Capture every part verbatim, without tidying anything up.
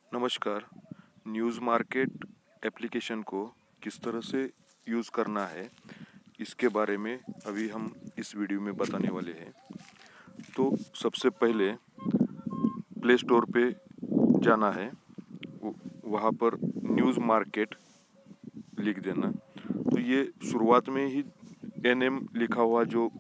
नमस्कार। News market application को किस तरह से यूज़ करना है इसके बारे में अभी हम इस वीडियो में बताने वाले हैं। तो सबसे पहले प्ले स्टोर पे जाना है, वहाँ पर न्यूज़ मार्केट लिख देना। तो ये शुरुआत में ही एन एम लिखा हुआ जो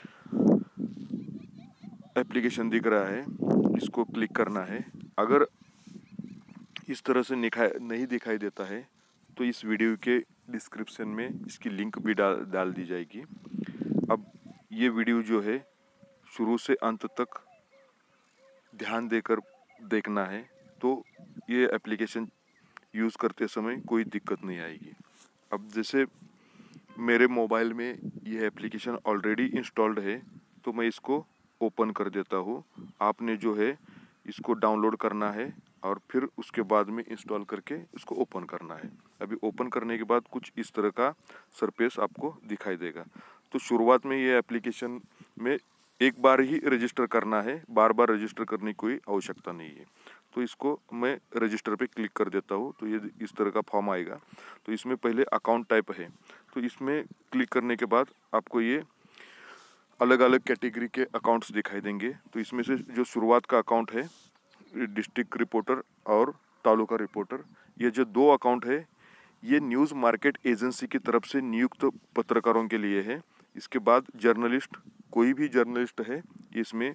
एप्लीकेशन दिख रहा है इसको क्लिक करना है। अगर इस तरह से नहीं दिखाई देता है तो इस वीडियो के डिस्क्रिप्शन में इसकी लिंक भी डाल डाल दी जाएगी। अब ये वीडियो जो है शुरू से अंत तक ध्यान देकर देखना है, तो ये एप्लीकेशन यूज़ करते समय कोई दिक्कत नहीं आएगी। अब जैसे मेरे मोबाइल में ये एप्लीकेशन ऑलरेडी इंस्टॉल्ड है तो मैं इसको ओपन कर देता हूँ। आपने जो है इसको डाउनलोड करना है और फिर उसके बाद में इंस्टॉल करके इसको ओपन करना है। अभी ओपन करने के बाद कुछ इस तरह का सरफेस आपको दिखाई देगा। तो शुरुआत में ये एप्लीकेशन में एक बार ही रजिस्टर करना है, बार बार रजिस्टर करने की कोई आवश्यकता नहीं है। तो इसको मैं रजिस्टर पे क्लिक कर देता हूँ तो ये इस तरह का फॉर्म आएगा। तो इसमें पहले अकाउंट टाइप है, तो इसमें क्लिक करने के बाद आपको ये अलग अलग कैटेगरी के अकाउंट्स दिखाई देंगे। तो इसमें से जो शुरुआत का अकाउंट है डिस्ट्रिक्ट रिपोर्टर और तालुका रिपोर्टर, ये जो दो अकाउंट है ये न्यूज़ मार्केट एजेंसी की तरफ से नियुक्त पत्रकारों के लिए है। इसके बाद जर्नलिस्ट, कोई भी जर्नलिस्ट है इसमें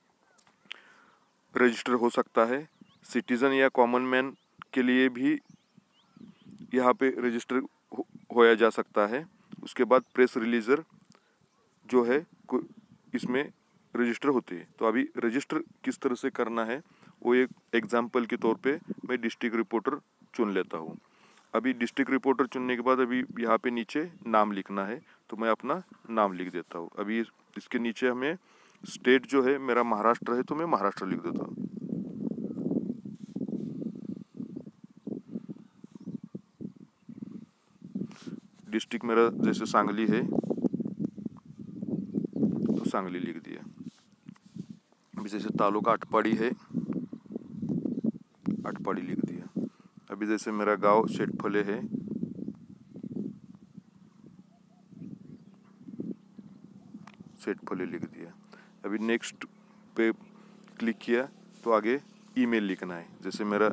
रजिस्टर हो सकता है। सिटीज़न या कॉमन मैन के लिए भी यहाँ पे रजिस्टर हो, होया जा सकता है। उसके बाद प्रेस रिलीजर जो है इसमें रजिस्टर होती है। तो अभी रजिस्टर किस तरह से करना है वो एक एग्जाम्पल के तौर पे मैं डिस्ट्रिक्ट रिपोर्टर चुन लेता हूँ। अभी डिस्ट्रिक्ट रिपोर्टर चुनने के बाद अभी यहाँ पे नीचे नाम लिखना है, तो मैं अपना नाम लिख देता हूँ। अभी इसके नीचे हमें स्टेट जो है मेरा महाराष्ट्र है तो मैं महाराष्ट्र लिख देता हूँ। डिस्ट्रिक्ट मेरा जैसे सांगली है तो सांगली लिख दिया। अभी जैसे तालुका अटपाड़ी है, अटपाड़ी लिख दिया। अभी जैसे मेरा गांव शेटफले है, शेटफले लिख दिया। अभी नेक्स्ट पे क्लिक किया तो आगे ईमेल लिखना है। जैसे मेरा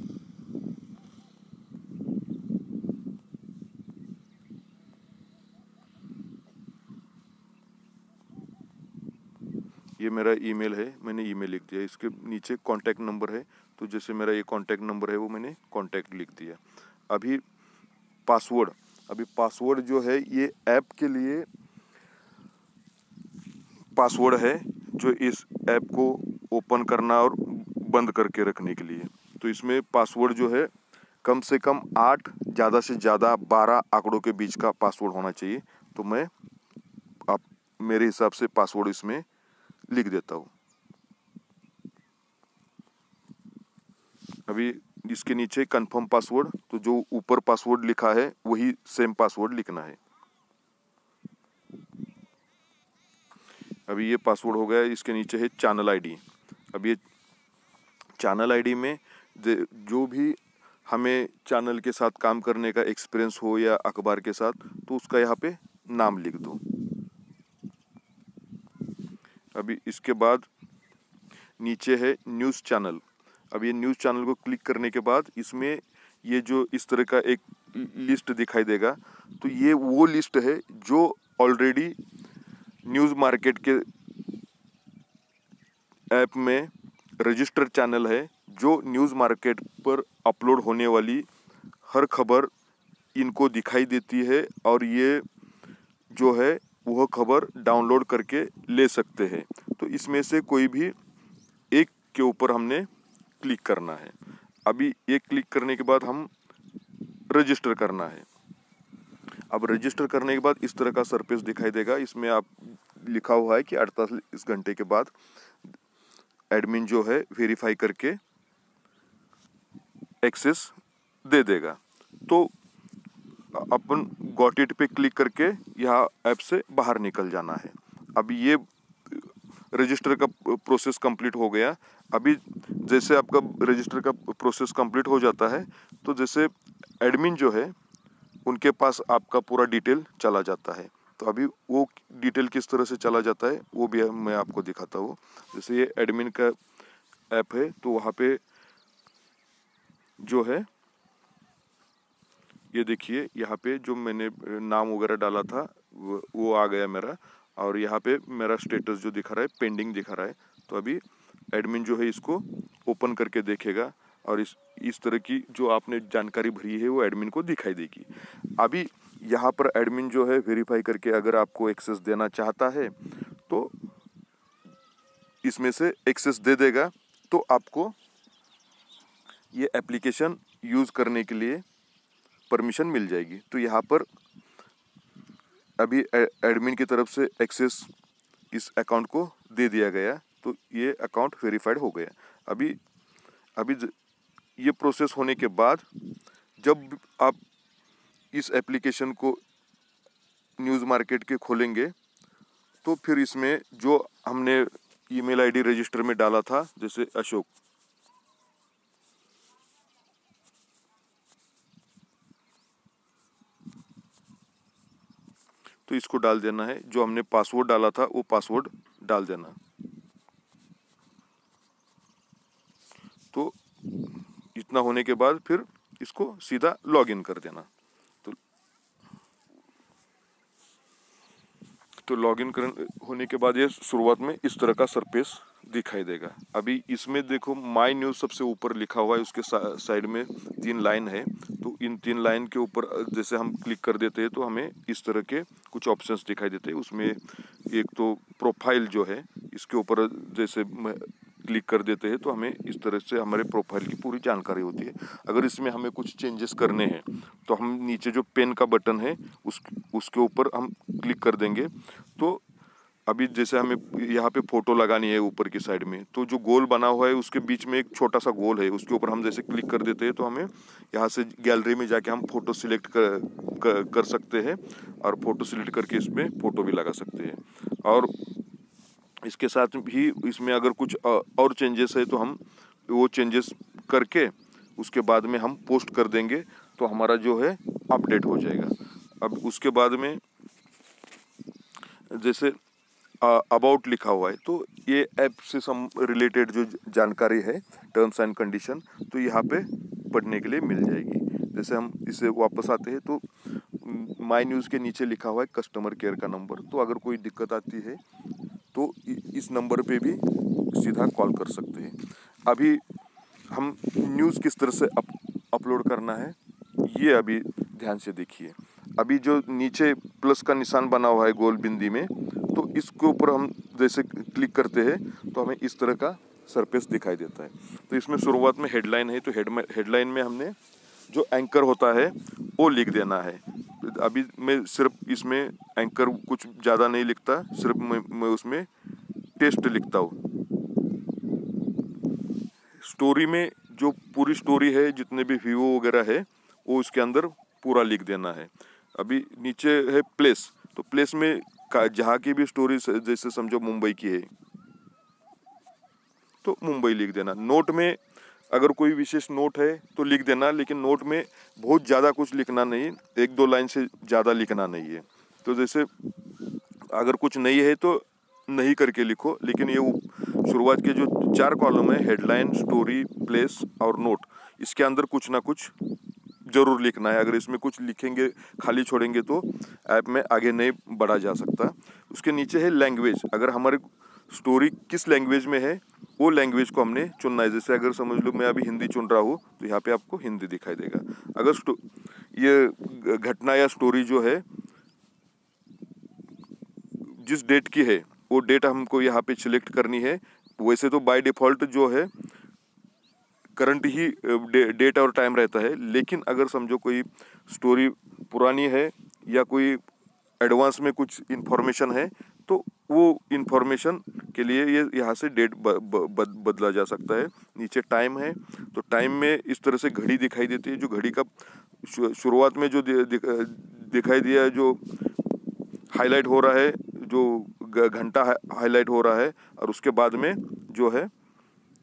ये मेरा ईमेल है, मैंने ईमेल लिख दिया। इसके नीचे कॉन्टैक्ट नंबर है, तो जैसे मेरा ये कॉन्टैक्ट नंबर है वो मैंने कॉन्टैक्ट लिख दिया। अभी पासवर्ड, अभी पासवर्ड जो है ये ऐप के लिए पासवर्ड है जो इस ऐप को ओपन करना और बंद करके रखने के लिए। तो इसमें पासवर्ड जो है कम से कम आठ, ज़्यादा से ज़्यादा बारह आंकड़ों के बीच का पासवर्ड होना चाहिए। तो मैं आप मेरे हिसाब से पासवर्ड इसमें लिख देता हूँ। अभी इसके नीचे कंफर्म पासवर्ड, तो जो ऊपर पासवर्ड लिखा है वही सेम पासवर्ड लिखना है। अभी ये पासवर्ड हो गया। इसके नीचे है चैनल आईडी। अब ये चैनल आईडी में जो भी हमें चैनल के साथ काम करने का एक्सपीरियंस हो या अखबार के साथ, तो उसका यहाँ पे नाम लिख दो। अभी इसके बाद नीचे है न्यूज़ चैनल। अब ये न्यूज़ चैनल को क्लिक करने के बाद इसमें ये जो इस तरह का एक लिस्ट दिखाई देगा, तो ये वो लिस्ट है जो ऑलरेडी न्यूज़ मार्केट के ऐप में रजिस्टर्ड चैनल है, जो न्यूज़ मार्केट पर अपलोड होने वाली हर खबर इनको दिखाई देती है और ये जो है वह खबर डाउनलोड करके ले सकते हैं। तो इसमें से कोई भी एक के ऊपर हमने क्लिक करना है। अभी एक क्लिक करने के बाद हम रजिस्टर करना है। अब रजिस्टर करने के बाद इस तरह का सरफेस दिखाई देगा। इसमें आप लिखा हुआ है कि अड़तालीस घंटे के बाद एडमिन जो है वेरीफाई करके एक्सेस दे देगा। तो अपन गॉट इट पे क्लिक करके यहाँ ऐप से बाहर निकल जाना है। अब ये रजिस्टर का प्रोसेस कंप्लीट हो गया। अभी जैसे आपका रजिस्टर का प्रोसेस कंप्लीट हो जाता है तो जैसे एडमिन जो है उनके पास आपका पूरा डिटेल चला जाता है। तो अभी वो डिटेल किस तरह से चला जाता है वो भी मैं आपको दिखाता हूँ। जैसे ये एडमिन का ऐप है तो वहाँ पे जो है ये देखिए, यहाँ पे जो मैंने नाम वगैरह डाला था वो, वो आ गया मेरा, और यहाँ पे मेरा स्टेटस जो दिखा रहा है पेंडिंग दिखा रहा है। तो अभी एडमिन जो है इसको ओपन करके देखेगा और इस इस तरह की जो आपने जानकारी भरी है वो एडमिन को दिखाई देगी। अभी यहाँ पर एडमिन जो है वेरीफाई करके अगर आपको एक्सेस देना चाहता है तो इसमें से एक्सेस दे देगा, तो आपको ये एप्लीकेशन यूज़ करने के लिए परमिशन मिल जाएगी। तो यहाँ पर अभी एडमिन की तरफ से एक्सेस इस अकाउंट को दे दिया गया, तो ये अकाउंट वेरीफाइड हो गया। अभी अभी ये प्रोसेस होने के बाद जब आप इस एप्लीकेशन को न्यूज़ मार्केट के खोलेंगे तो फिर इसमें जो हमने ईमेल आईडी रजिस्टर में डाला था, जैसे अशोक, तो इसको डाल देना है। जो हमने पासवर्ड डाला था वो पासवर्ड डाल देना। तो इतना होने के बाद फिर इसको सीधा लॉगिन कर देना। तो तो लॉगिन कर होने के बाद ये शुरुआत में इस तरह का सरफेस दिखाई देगा। अभी इसमें देखो माय न्यूज़ सबसे ऊपर लिखा हुआ है, उसके सा, साइड में तीन लाइन है। तो इन तीन लाइन के ऊपर जैसे हम क्लिक कर देते हैं तो हमें इस तरह के कुछ ऑप्शंस दिखाई देते हैं। उसमें एक तो प्रोफाइल जो है, इसके ऊपर जैसे क्लिक कर देते हैं तो हमें इस तरह से हमारे प्रोफाइल की पूरी जानकारी होती है। अगर इसमें हमें कुछ चेंजेस करने हैं तो हम नीचे जो पेन का बटन है उस उसके ऊपर हम क्लिक कर देंगे। तो अभी जैसे हमें यहाँ पे फोटो लगानी है ऊपर की साइड में, तो जो गोल बना हुआ है उसके बीच में एक छोटा सा गोल है, उसके ऊपर हम जैसे क्लिक कर देते हैं तो हमें यहाँ से गैलरी में जाके हम फोटो सिलेक्ट कर, कर कर सकते हैं और फोटो सिलेक्ट करके इसमें फ़ोटो भी लगा सकते हैं। और इसके साथ भी इसमें अगर कुछ और चेंजेस है तो हम वो चेंजेस करके उसके बाद में हम पोस्ट कर देंगे तो हमारा जो है अपडेट हो जाएगा। अब उसके बाद में जैसे अबाउट लिखा हुआ है तो ये ऐप से सम रिलेटेड जो जानकारी है, टर्म्स एंड कंडीशन, तो यहाँ पे पढ़ने के लिए मिल जाएगी। जैसे हम इसे वापस आते हैं तो माय न्यूज़ के नीचे लिखा हुआ है कस्टमर केयर का नंबर। तो अगर कोई दिक्कत आती है तो इस नंबर पे भी सीधा कॉल कर सकते हैं। अभी हम न्यूज़ किस तरह से अप, अपलोड करना है ये अभी ध्यान से देखिए। अभी जो नीचे प्लस का निशान बना हुआ है गोल बिंदी में, तो इसके ऊपर हम जैसे क्लिक करते हैं तो हमें इस तरह का सरफेस दिखाई देता है। तो इसमें शुरुआत में हेडलाइन है, तो हेड में हेडलाइन में हमने जो एंकर होता है वो लिख देना है। अभी मैं सिर्फ इसमें एंकर कुछ ज़्यादा नहीं लिखता, सिर्फ मैं, मैं उसमें टेस्ट लिखता हूँ। स्टोरी में जो पूरी स्टोरी है, जितने भी व्यू वगैरह है वो उसके अंदर पूरा लिख देना है। अभी नीचे है प्लेस, तो प्लेस में जहाँ की भी स्टोरी, जैसे समझो मुंबई की है तो मुंबई लिख देना। नोट में अगर कोई विशेष नोट है तो लिख देना, लेकिन नोट में बहुत ज़्यादा कुछ लिखना नहीं, एक दो लाइन से ज़्यादा लिखना नहीं है। तो जैसे अगर कुछ नहीं है तो नहीं करके लिखो, लेकिन ये शुरुआत के जो चार कॉलम है, हेडलाइन, स्टोरी, प्लेस और नोट, इसके अंदर कुछ ना कुछ ज़रूर लिखना है। अगर इसमें कुछ लिखेंगे, खाली छोड़ेंगे तो ऐप में आगे नहीं बढ़ा जा सकता। उसके नीचे है लैंग्वेज, अगर हमारे स्टोरी किस लैंग्वेज में है वो लैंग्वेज को हमने चुनना है। जैसे अगर समझ लो मैं अभी हिंदी चुन रहा हूँ तो यहाँ पे आपको हिंदी दिखाई देगा। अगर ये घटना या स्टोरी जो है जिस डेट की है वो डेट हमको यहाँ पे सिलेक्ट करनी है। वैसे तो बाय डिफ़ॉल्ट जो है करंट ही डे, डेट और टाइम रहता है, लेकिन अगर समझो कोई स्टोरी पुरानी है या कोई एडवांस में कुछ इन्फॉर्मेशन है तो वो इन्फॉर्मेशन के लिए ये यहाँ से डेट ब, ब, ब, बदला जा सकता है। नीचे टाइम है तो टाइम में इस तरह से घड़ी दिखाई देती है, जो घड़ी का शुरुआत में जो दि, दि, दिखाई दिया है, जो हाईलाइट हो रहा है, जो घंटा हाईलाइट हो रहा है, और उसके बाद में जो है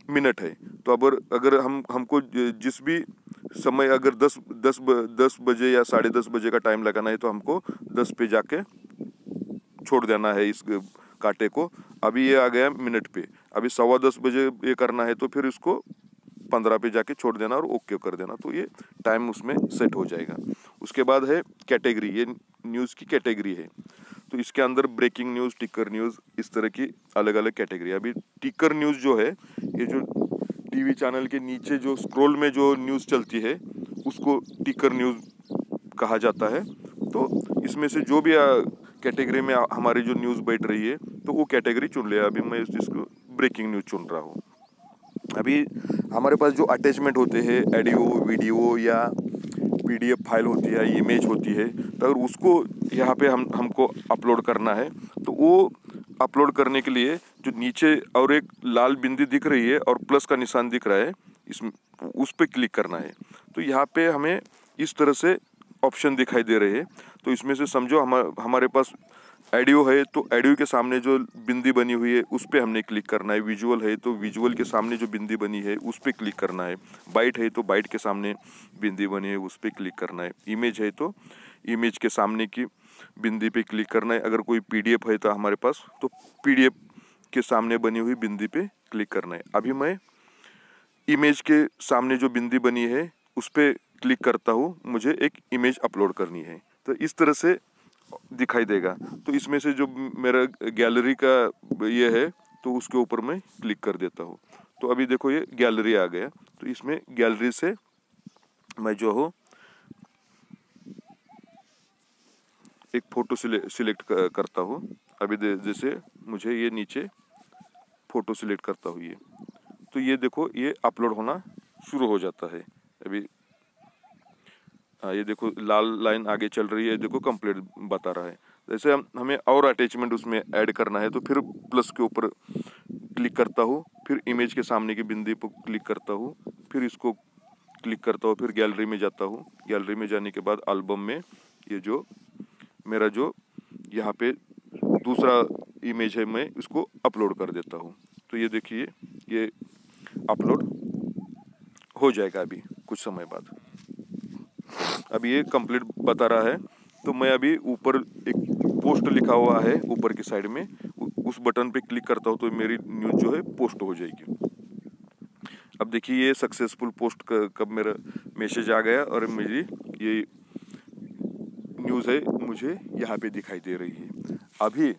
मिनट है। तो अगर अगर हम हमको जिस भी समय अगर दस दस दस बजे या साढ़े दस बजे का टाइम लगाना है तो हमको दस पे जाके छोड़ देना है इस कांटे को। अभी ये आ गया मिनट पे, अभी सवा दस बजे ये करना है तो फिर इसको पंद्रह पे जाके छोड़ देना और ओके कर देना, तो ये टाइम उसमें सेट हो जाएगा। उसके बाद है कैटेगरी, ये न्यूज़ की कैटेगरी है। तो इसके अंदर ब्रेकिंग न्यूज़, टिकर न्यूज़, इस तरह की अलग अलग कैटेगरी। अभी टिकर न्यूज़ जो है, ये जो टीवी चैनल के नीचे जो स्क्रॉल में जो न्यूज़ चलती है उसको टिकर न्यूज़ कहा जाता है। तो इसमें से जो भी कैटेगरी में हमारी जो न्यूज़ बैठ रही है तो वो कैटेगरी चुन लिया। अभी मैं इसको ब्रेकिंग न्यूज़ चुन रहा हूँ। अभी हमारे पास जो अटैचमेंट होते हैं, ऑडियो, वीडियो या पीडीएफ फाइल होती है, इमेज होती है, तो अगर उसको यहाँ पे हम हमको अपलोड करना है तो वो अपलोड करने के लिए जो नीचे और एक लाल बिंदी दिख रही है और प्लस का निशान दिख रहा है, इसमें उस पर क्लिक करना है। तो यहाँ पे हमें इस तरह से ऑप्शन दिखाई दे रहे हैं। तो इसमें से समझो हम हमारे पास ऑडियो है तो ऑडियो के सामने जो बिंदी बनी हुई है उस पर हमने क्लिक करना है। विजुअल है तो विजुअल के सामने जो बिंदी बनी है उस पर क्लिक करना है। बाइट है तो बाइट के सामने बिंदी बनी है उस पर क्लिक करना है। इमेज है तो इमेज के सामने की बिंदी पे क्लिक करना है। अगर कोई पीडीएफ है तो हमारे पास तो पीडीएफ के सामने बनी हुई बिंदी पे क्लिक करना है। अभी मैं इमेज के सामने जो बिंदी बनी है उस पर क्लिक करता हूँ, मुझे एक इमेज अपलोड करनी है। तो इस तरह से दिखाई देगा। तो इसमें से जो मेरा गैलरी का ये है तो उसके ऊपर मैं क्लिक कर देता हूँ। तो अभी देखो ये गैलरी आ गया। तो इसमें गैलरी से मैं जो हूँ एक फ़ोटो सिलेक्ट करता हूँ। अभी जैसे मुझे ये नीचे फ़ोटो सिलेक्ट करता हूँ ये, तो ये देखो ये अपलोड होना शुरू हो जाता है। अभी हाँ, ये देखो लाल लाइन आगे चल रही है, देखो कंप्लीट बता रहा है। जैसे हम हमें और अटैचमेंट उसमें ऐड करना है तो फिर प्लस के ऊपर क्लिक करता हूँ, फिर इमेज के सामने की बिंदी पर क्लिक करता हूँ, फिर इसको क्लिक करता हूँ, फिर गैलरी में जाता हूँ। गैलरी में जाने के बाद एल्बम में ये जो मेरा जो यहाँ पे दूसरा इमेज है मैं इसको अपलोड कर देता हूँ। तो ये देखिए ये अपलोड हो जाएगा अभी कुछ समय बाद। अभी ये कंप्लीट बता रहा है। तो मैं अभी ऊपर एक पोस्ट लिखा हुआ है ऊपर की साइड में, उस बटन पे क्लिक करता हूँ तो मेरी न्यूज़ जो है पोस्ट हो जाएगी। अब देखिए ये सक्सेसफुल पोस्ट कब मेरा मैसेज आ गया और मेरी ये न्यूज़ है मुझे यहाँ पे दिखाई दे रही है। अभी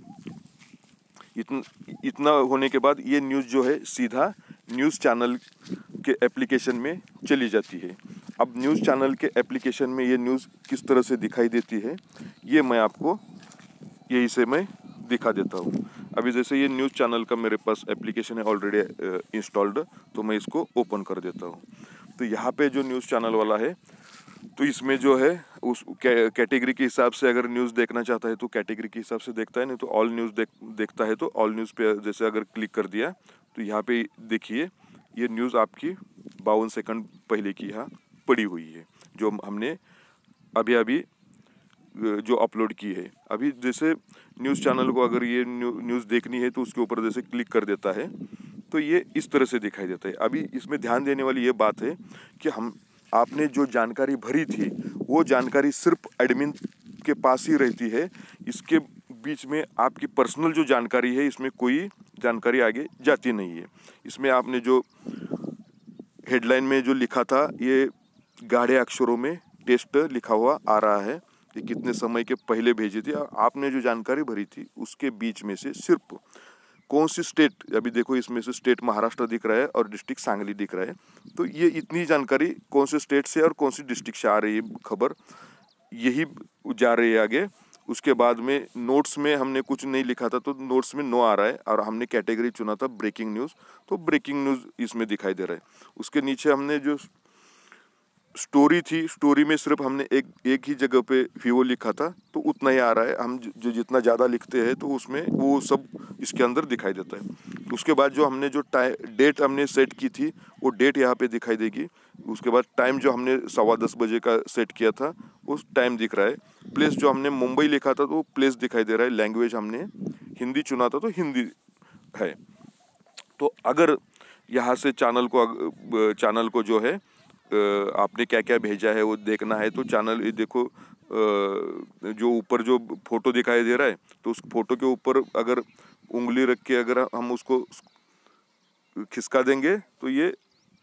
इतना इतना होने के बाद ये न्यूज़ जो है सीधा न्यूज़ चैनल के एप्लीकेशन में चली जाती है। अब न्यूज़ चैनल के एप्लीकेशन में ये न्यूज़ किस तरह से दिखाई देती है ये मैं आपको यही से मैं दिखा देता हूँ। अभी जैसे ये न्यूज़ चैनल का मेरे पास एप्लीकेशन है ऑलरेडी इंस्टॉल्ड, तो मैं इसको ओपन कर देता हूँ। तो यहाँ पे जो न्यूज़ चैनल वाला है तो इसमें जो है उस कैटेगरी के हिसाब से अगर न्यूज़ देखना चाहता है तो कैटेगरी के हिसाब से देखता है, नहीं तो ऑल न्यूज़ देख देखता है तो ऑल न्यूज़ पे जैसे अगर क्लिक कर दिया तो यहाँ पे देखिए ये न्यूज़ आपकी बावन सेकंड पहले की यहाँ पड़ी हुई है जो हमने अभी अभी जो अपलोड की है। अभी जैसे न्यूज़ चैनल को अगर ये न्यू, न्यूज़ देखनी है तो उसके ऊपर जैसे क्लिक कर देता है तो ये इस तरह से दिखाई देता है। अभी इसमें ध्यान देने वाली ये बात है कि हम आपने जो जानकारी भरी थी वो जानकारी सिर्फ एडमिन के पास ही रहती है। इसके बीच में आपकी पर्सनल जो जानकारी है इसमें कोई जानकारी आगे जाती नहीं है। इसमें आपने जो हेडलाइन में जो लिखा था ये गाढ़े अक्षरों में टेस्ट लिखा हुआ आ रहा है कि कितने समय के पहले भेजी थी। आपने जो जानकारी भरी थी उसके बीच में से सिर्फ कौन सी स्टेट, अभी देखो इसमें से स्टेट महाराष्ट्र दिख रहा है और डिस्ट्रिक्ट सांगली दिख रहा है। तो ये इतनी जानकारी कौन से स्टेट से और कौन सी डिस्ट्रिक्ट से आ रही है खबर, यही जा रही है आगे। उसके बाद में नोट्स में हमने कुछ नहीं लिखा था तो नोट्स में नो आ रहा है और हमने कैटेगरी चुना था ब्रेकिंग न्यूज़, तो ब्रेकिंग न्यूज़ इसमें दिखाई दे रहा है। उसके नीचे हमने जो स्टोरी थी, स्टोरी में सिर्फ हमने एक एक ही जगह पे वीवो लिखा था तो उतना ही आ रहा है। हम जो जितना ज़्यादा लिखते हैं तो उसमें वो सब इसके अंदर दिखाई देता है। उसके बाद जो हमने जो टाइम डेट हमने सेट की थी वो डेट यहाँ पे दिखाई देगी। उसके बाद टाइम जो हमने सवा दस बजे का सेट किया था उस टाइम दिख रहा है। प्लेस जो हमने मुंबई लिखा था तो प्लेस दिखाई दे रहा है। लैंग्वेज हमने हिंदी चुना था तो हिंदी है। तो अगर यहाँ से चैनल को चैनल को जो है आपने क्या क्या भेजा है वो देखना है। तो चैनल ये देखो, जो ऊपर जो फोटो दिखाई दे रहा है, तो उस फोटो के ऊपर अगर उंगली रख के अगर हम उसको खिसका देंगे तो ये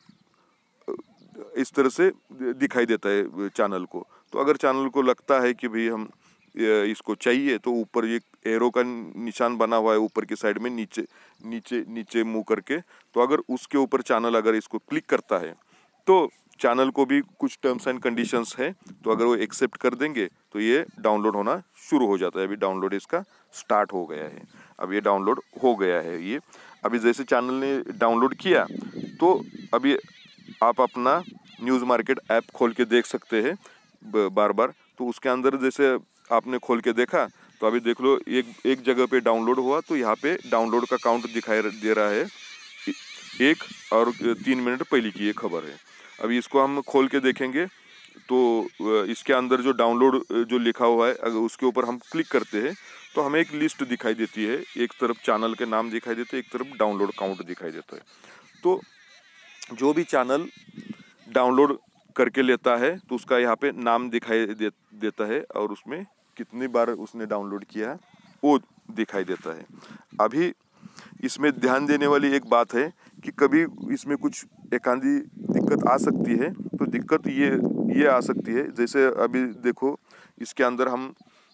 इस तरह से दिखाई देता है चैनल को। तो अगर चैनल को लगता है कि भाई हम इसको चाहिए, तो ऊपर एक एरो का निशान बना हुआ है ऊपर की साइड में, नीचे नीचे नीचे मुंह करके। तो अगर उसके ऊपर चैनल अगर इसको क्लिक करता है तो चैनल को भी कुछ टर्म्स एंड कंडीशंस है, तो अगर वो एक्सेप्ट कर देंगे तो ये डाउनलोड होना शुरू हो जाता है। अभी डाउनलोड इसका स्टार्ट हो गया है, अब ये डाउनलोड हो गया है। ये अभी जैसे चैनल ने डाउनलोड किया तो अभी आप अपना न्यूज़ मार्केट ऐप खोल के देख सकते हैं बार बार। तो उसके अंदर जैसे आपने खोल के देखा तो अभी देख लो, एक एक जगह पे डाउनलोड हुआ तो यहाँ पे डाउनलोड का काउंट दिखाई दे रहा है, एक और तीन मिनट पहले की ये खबर है। अभी इसको हम खोल के देखेंगे तो इसके अंदर जो डाउनलोड जो लिखा हुआ है, अगर उसके ऊपर हम क्लिक करते हैं तो हमें एक लिस्ट दिखाई देती है। एक तरफ चैनल के नाम दिखाई देते हैं, एक तरफ डाउनलोड काउंट दिखाई देता है। तो जो भी चैनल डाउनलोड करके लेता है तो उसका यहाँ पे नाम दिखाई दे, देता है और उसमें कितनी बार उसने डाउनलोड किया है वो दिखाई देता है। अभी इसमें ध्यान देने वाली एक बात है कि कभी इसमें कुछ एकांधी दिक्कत आ सकती है। तो दिक्कत ये ये आ सकती है, जैसे अभी देखो इसके अंदर हम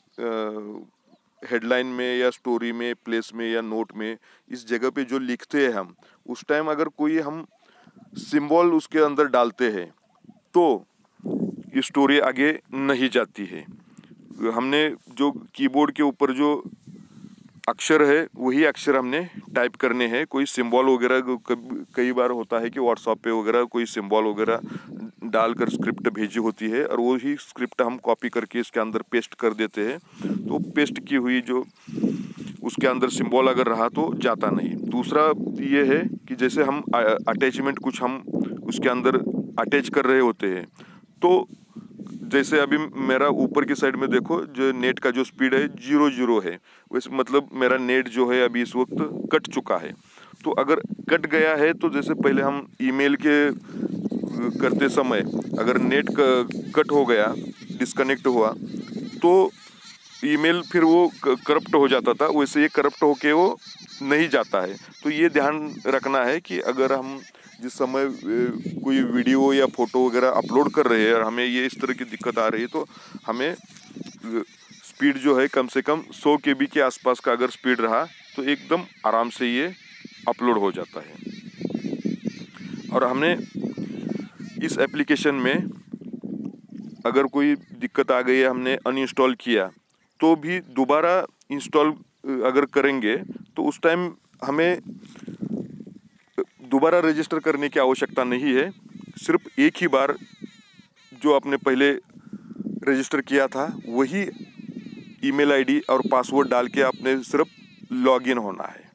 हेडलाइन में या स्टोरी में, प्लेस में या नोट में, इस जगह पे जो लिखते हैं हम, उस टाइम अगर कोई हम सिंबल उसके अंदर डालते हैं तो ये स्टोरी आगे नहीं जाती है। हमने जो कीबोर्ड के ऊपर जो अक्षर है वही अक्षर हमने टाइप करने हैं। कोई सिंबल वगैरह कई बार होता है कि व्हाट्सएप पे वगैरह कोई सिंबल वगैरह डालकर स्क्रिप्ट भेजी होती है और वही स्क्रिप्ट हम कॉपी करके इसके अंदर पेस्ट कर देते हैं। तो पेस्ट की हुई जो उसके अंदर सिंबल अगर रहा तो जाता नहीं। दूसरा ये है कि जैसे हम अटैचमेंट कुछ हम उसके अंदर अटैच कर रहे होते हैं, तो जैसे अभी मेरा ऊपर की साइड में देखो जो नेट का जो स्पीड है जीरो जीरो है, वैसे मतलब मेरा नेट जो है अभी इस वक्त कट चुका है। तो अगर कट गया है तो जैसे पहले हम ईमेल के करते समय अगर नेट कट हो गया, डिस्कनेक्ट हुआ, तो ईमेल फिर वो करप्ट हो जाता था, वैसे ये करप्ट होके वो नहीं जाता है। तो ये ध्यान रखना है कि अगर हम जिस समय कोई वीडियो या फोटो वगैरह अपलोड कर रहे हैं और हमें ये इस तरह की दिक्कत आ रही है, तो हमें स्पीड जो है कम से कम सौ के बी के आसपास का अगर स्पीड रहा तो एकदम आराम से ये अपलोड हो जाता है। और हमने इस एप्लीकेशन में अगर कोई दिक्कत आ गई है, हमने अनइंस्टॉल किया, तो भी दोबारा इंस्टॉल अगर करेंगे तो उस टाइम हमें दोबारा रजिस्टर करने की आवश्यकता नहीं है। सिर्फ एक ही बार जो आपने पहले रजिस्टर किया था वही ईमेल आईडी और पासवर्ड डाल के आपने सिर्फ लॉगिन होना है।